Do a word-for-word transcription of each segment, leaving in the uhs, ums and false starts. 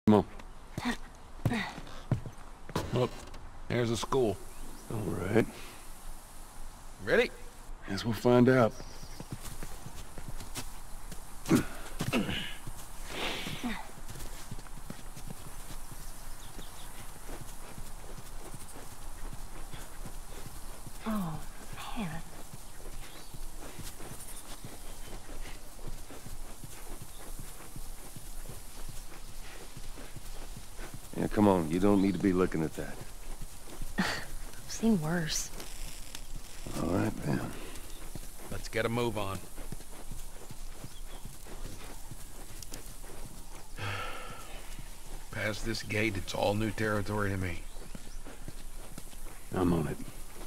Come on. Look, there's a school. All right. Ready? Guess we'll find out. Oh, man. Yeah, come on. You don't need to be looking at that. I've seen worse. All right, then. Let's get a move on. Past this gate, it's all new territory to me. I'm on it.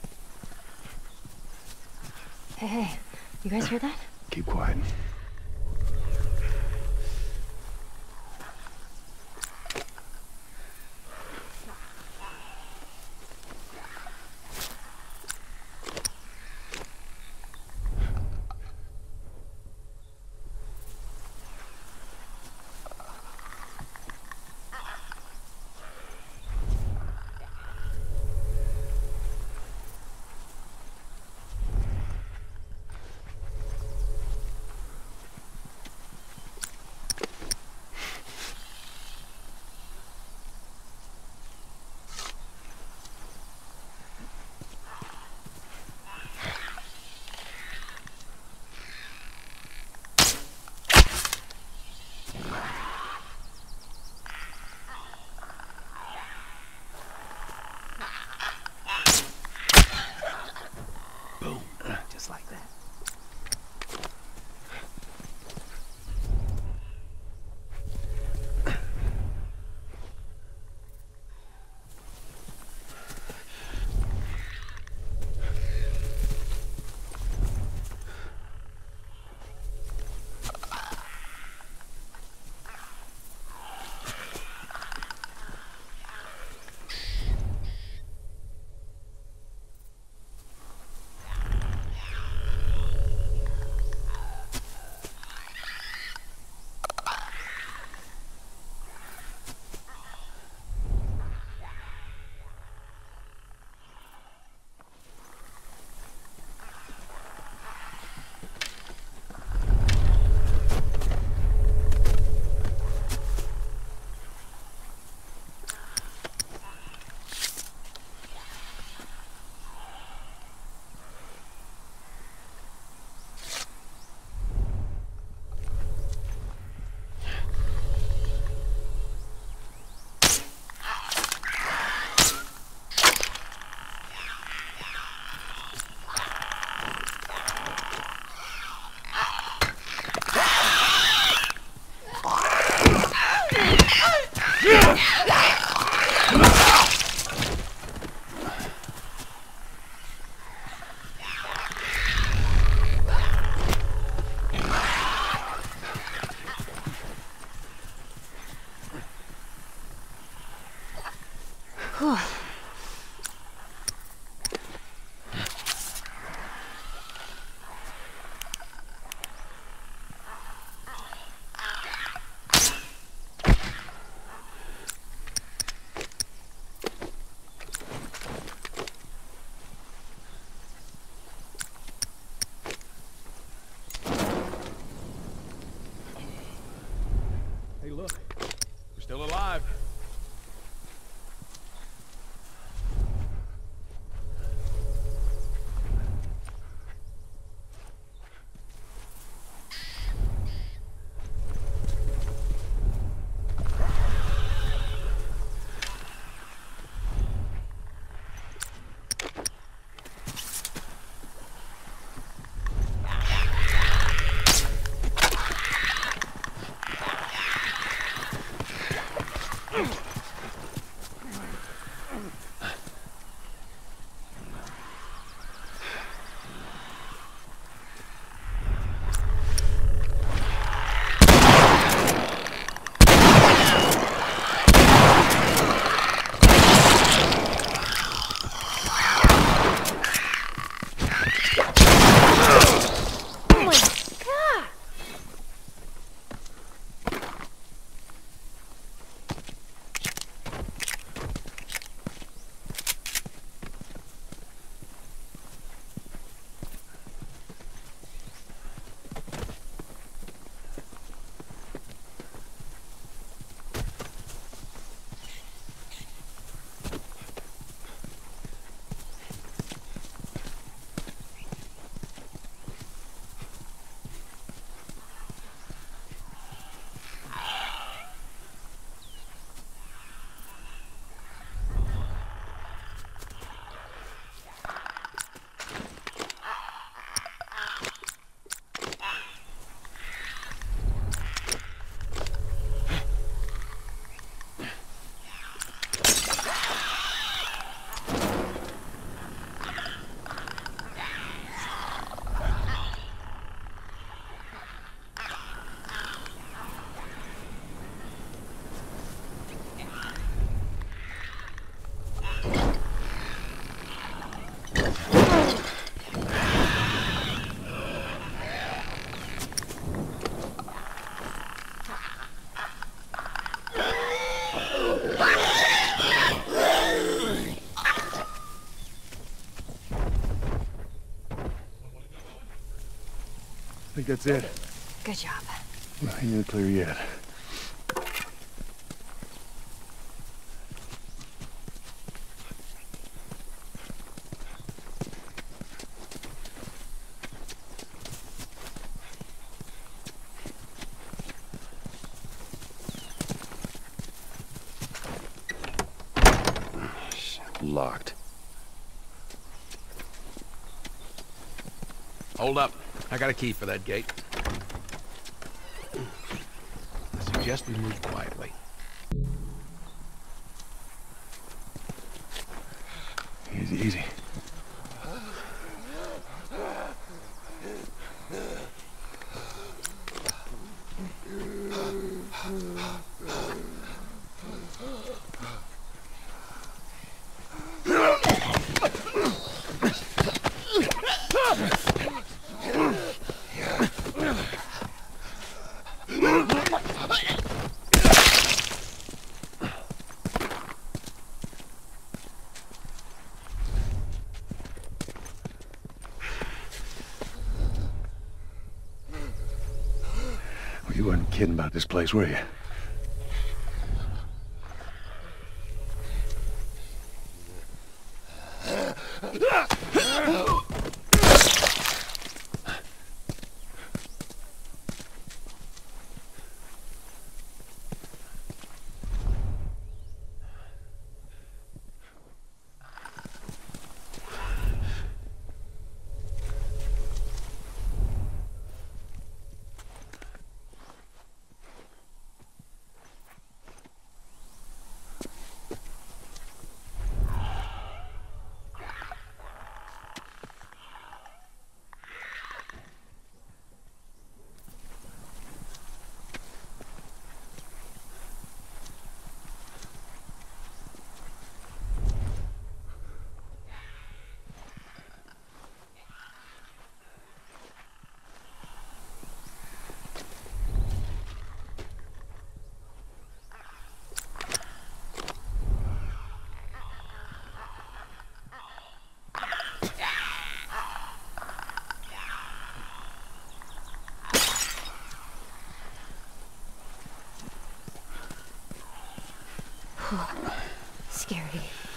Hey, hey, you guys hear that? Keep quiet. Just like that. Whew. Hey, look. We're still alive. think that's it. Good job. Not even clear yet. Locked. Hold up. I got a key for that gate. I suggest we move quietly. Easy, easy. You weren't kidding about this place, were you? Scary.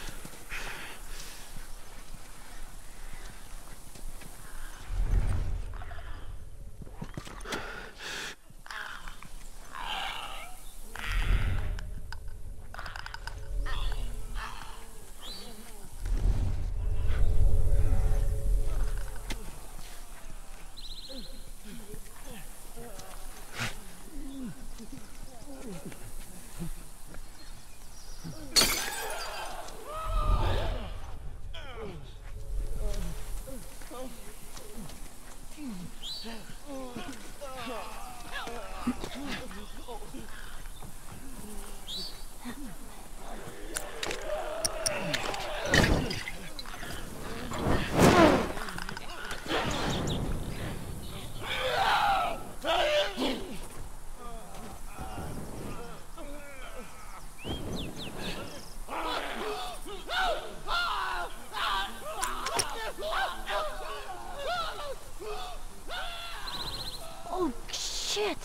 Oh, shit!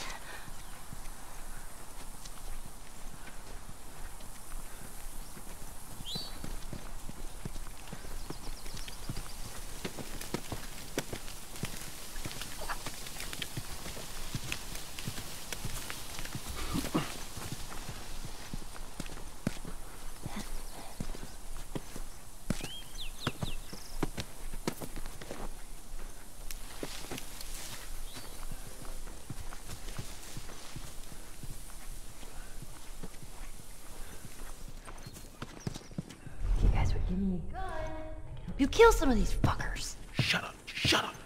Give me a gun. I can help you kill some of these fuckers. Shut up. Shut up.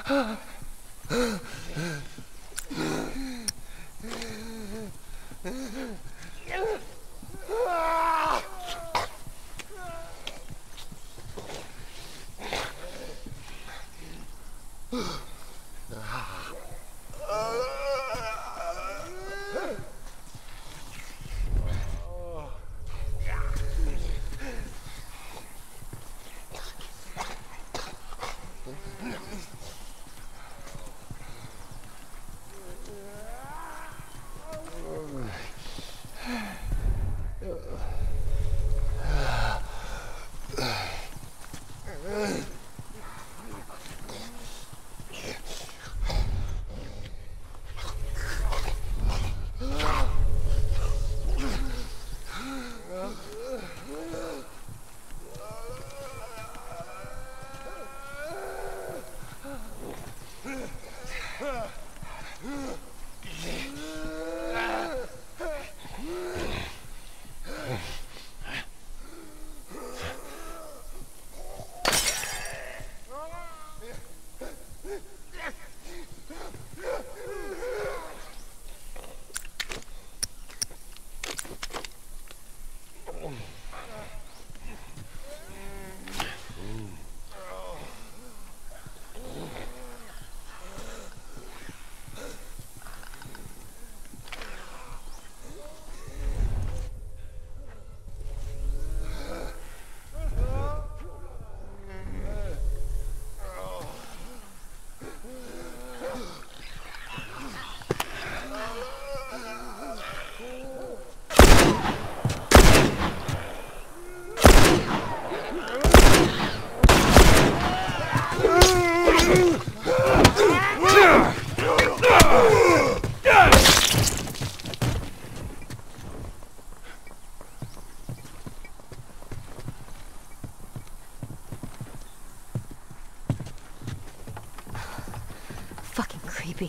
Fucking creepy.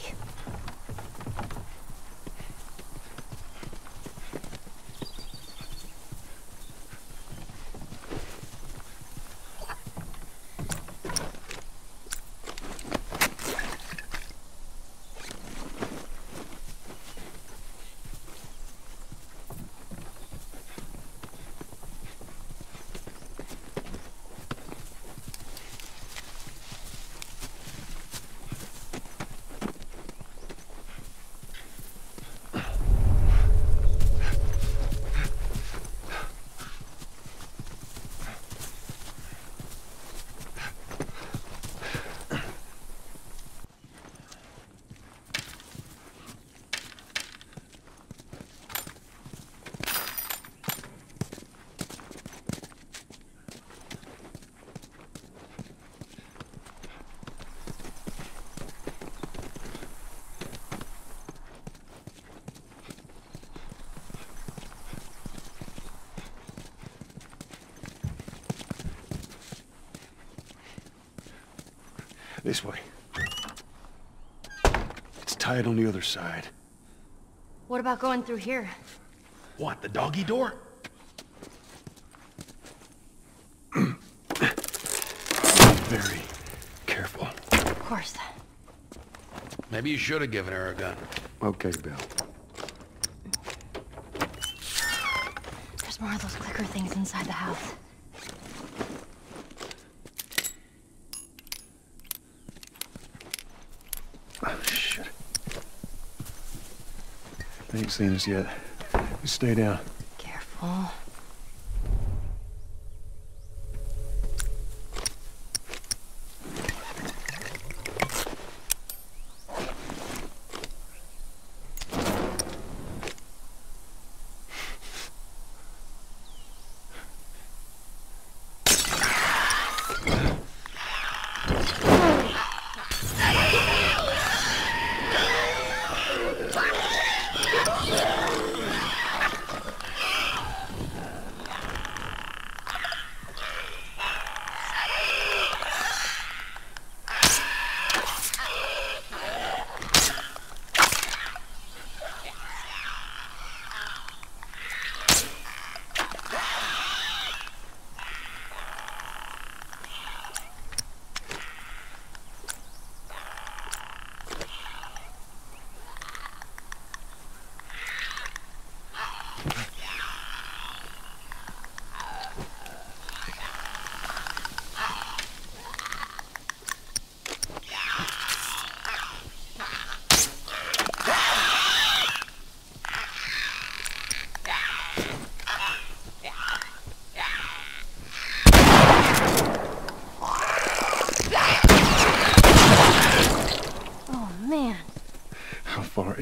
This way. It's tied on the other side. What about going through here? What, the doggy door? Very careful. Of course. Maybe you should have given her a gun. Okay, Bill. There's more of those clicker things inside the house. Oh, shit. They ain't seen us yet. You stay down. Careful.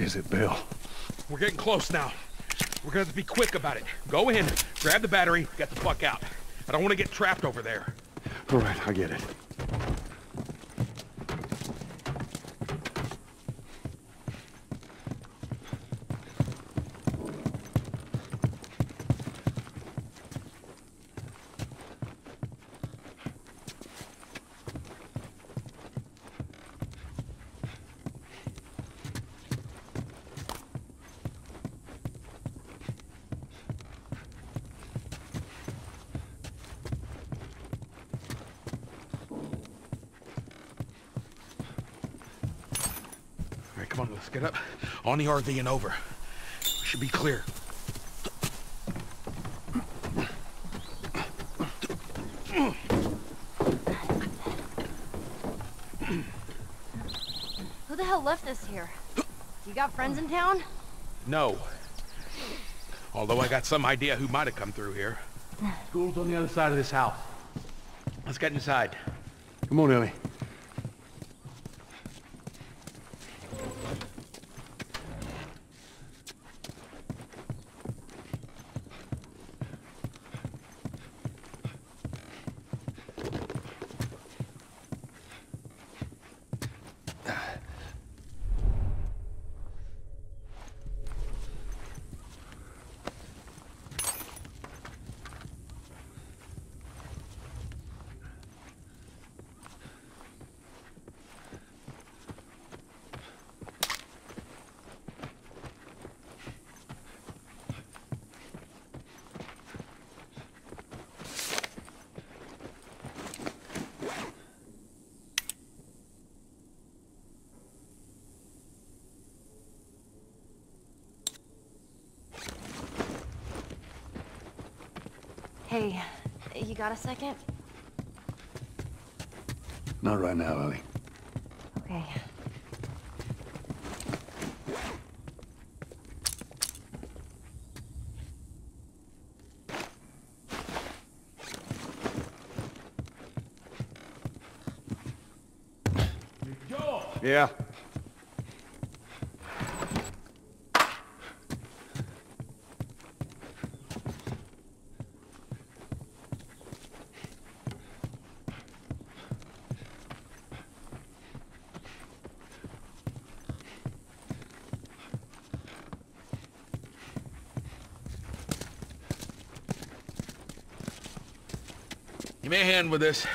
is it, Bill? We're getting close now. We're gonna have to be quick about it. Go in, grab the battery, get the fuck out. I don't want to get trapped over there. All right, I get it. Come on, let's get up. On the R V and over. We should be clear. Who the hell left us here? You got friends in town? No. Although I got some idea who might have come through here. School's on the other side of this house. Let's get inside. Come on, Ellie. Hey, you got a second? Not right now, Ellie. Okay. Joel! Yeah. Give me a hand with this.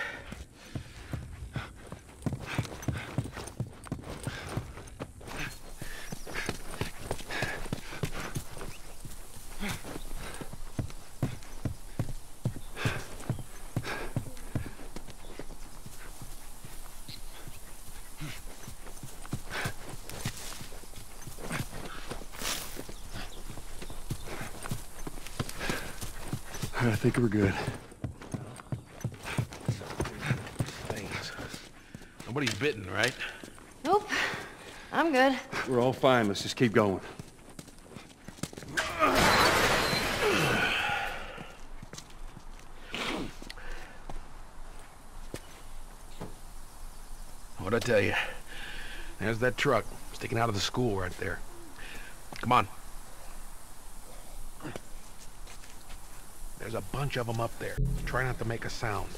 I think we're good. Things. Nobody's bitten, right? Nope. I'm good. We're all fine. Let's just keep going. What'd I tell you? There's that truck sticking out of the school right there. Come on. There's a bunch of them up there. Try not to make a sound.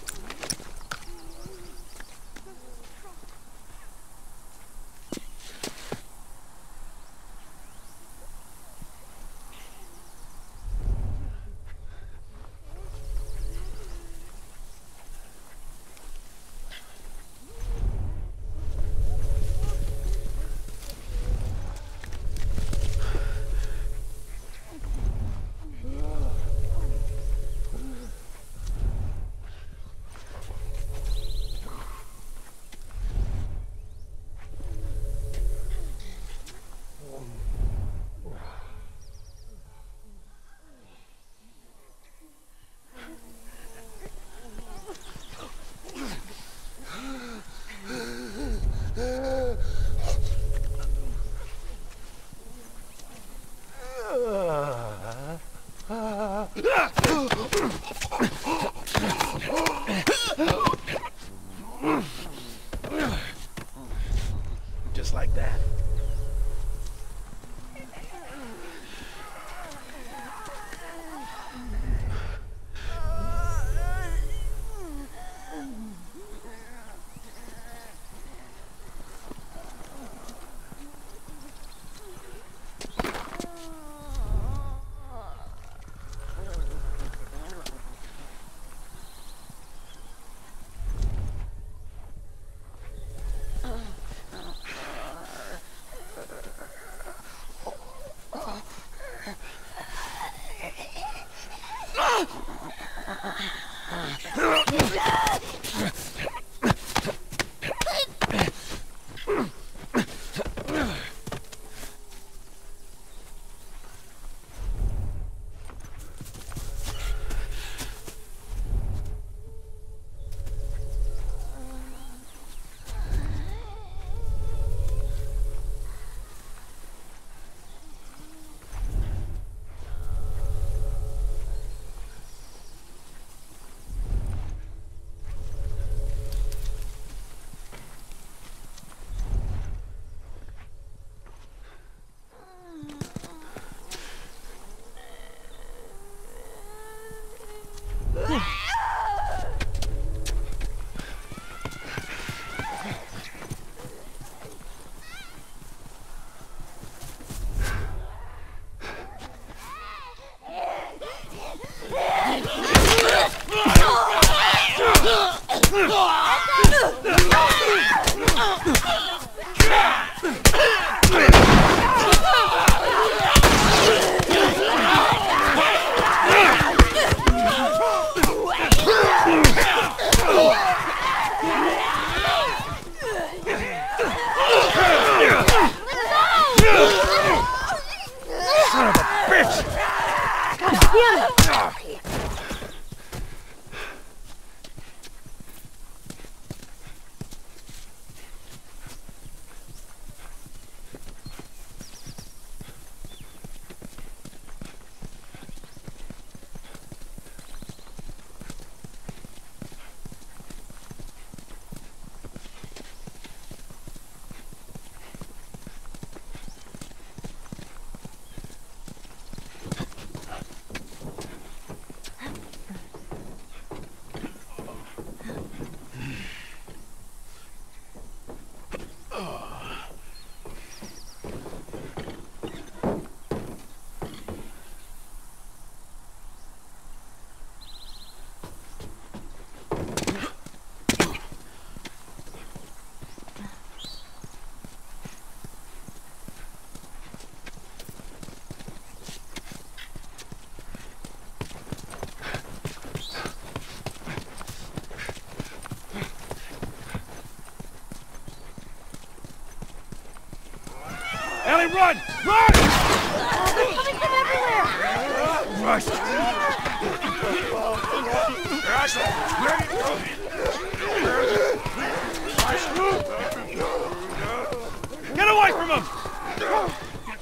Ellie, run! Run! They're coming from everywhere! Rush! Get away from him!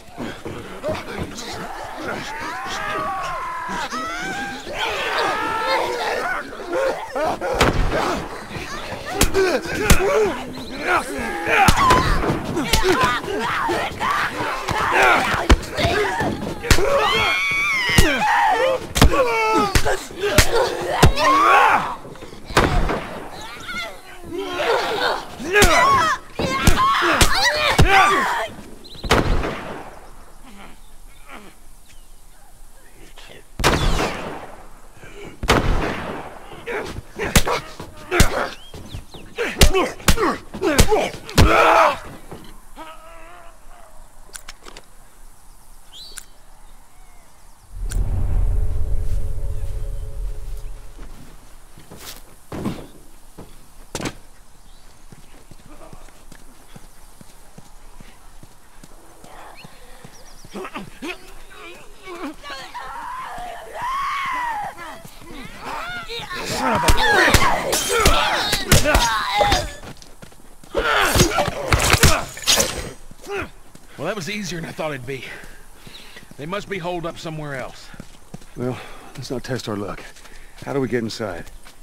Well, that was easier than I thought it'd be. They must be holed up somewhere else. Well, let's not test our luck. How do we get inside?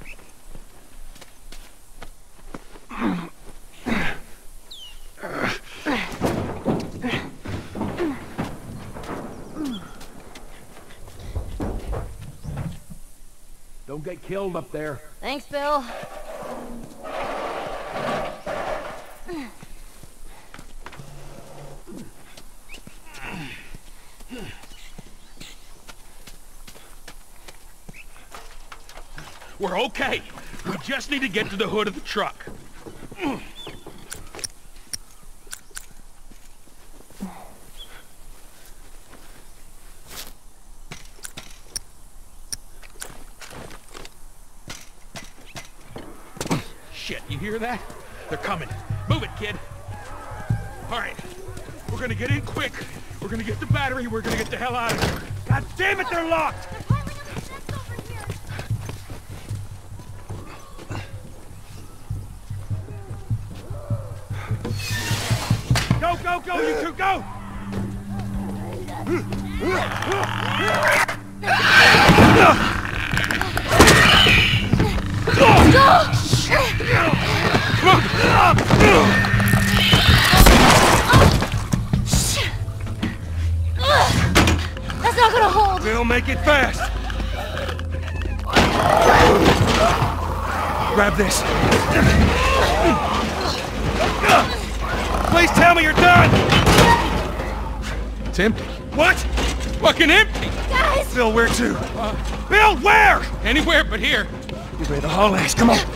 Don't get killed up there. Thanks, Bill. We're okay. We just need to get to the hood of the truck. shit. You hear that? They're coming. Move it, kid. All right. We're gonna get in quick. We're gonna get the battery. We're gonna get the hell out of here. God damn it, they're locked! Go, go, go, you two, go! That's not gonna hold. We'll make it fast. Grab this. Please tell me you're done! It's empty. What? Fucking empty! Guys! Bill, where to? Uh, Bill, where? Anywhere but here. You ready to haul ass? Come on.